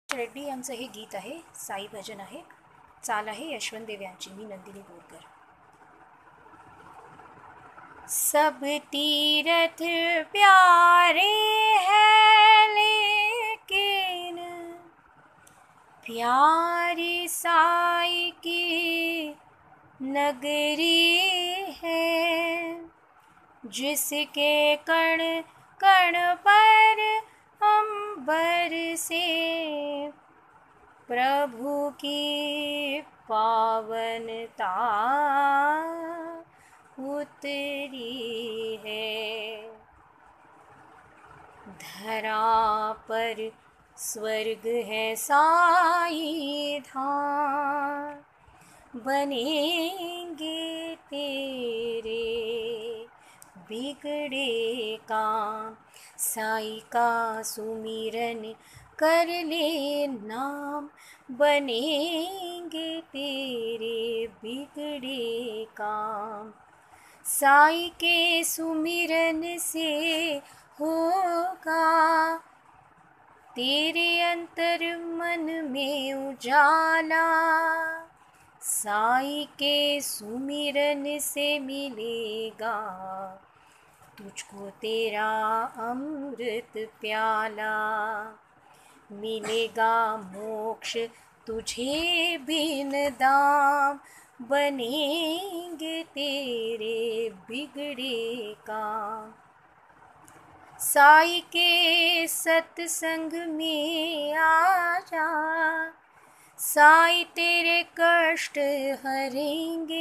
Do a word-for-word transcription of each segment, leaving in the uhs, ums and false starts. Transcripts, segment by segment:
रेड्डी यांचं हे गीत आहे, साई भजन आहे. चाल आहे यशवंत देव यांची. मी नंदिनी बोरकर. सब तीरथ प्यारे हैं लेकिन प्यारी साई की नगरी है, जिसके कण कण पर अंबर से प्रभु की पावनता उतरी है। धरा पर स्वर्ग है साई धाम, बनेंगे तेरे बिगड़े काम। साई का सुमिरन कर ले नाम, बनेंगे तेरे बिगड़े काम। साई के सुमिरन से होगा तेरे अंतर मन में उजाला। साई के सुमिरन से मिलेगा तुझको तेरा अमृत प्याला। मिलेगा मोक्ष तुझे बिन दाम, बनेंगे तेरे बिगड़े काम। साई के सत्संग में आ जा, साई तेरे कष्ट हरेंगे।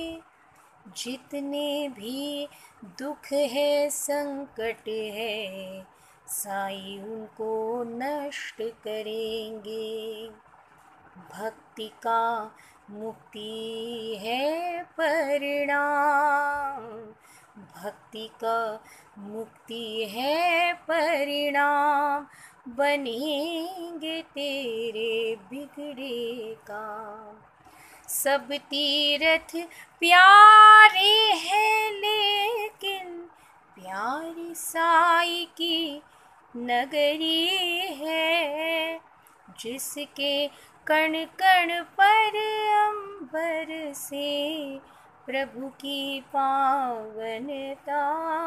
जितने भी दुख है संकट है, साई उनको नष्ट करेंगे। भक्ति का मुक्ति है परिणाम, भक्ति का मुक्ति है परिणाम। बनेंगे तेरे बिगड़े काम। सब तीर्थ प्यारे हैं लेकिन प्यारी साई की नगरी है, जिसके कण कण पर अंबर से प्रभु की पावनता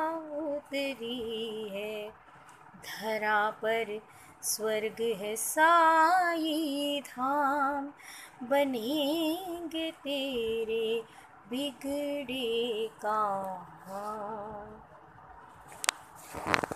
उतरी है। धरा पर स्वर्ग है साई धाम, बनेंगे तेरे बिगड़े काम।